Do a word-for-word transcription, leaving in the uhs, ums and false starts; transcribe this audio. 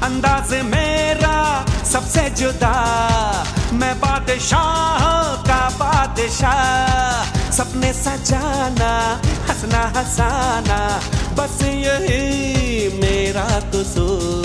अंदाज मेरा सबसे जुदा, मैं बादशाह का बादशाह। सपने सजाना, हंसना हंसाना, बस यही मेरा कसूर।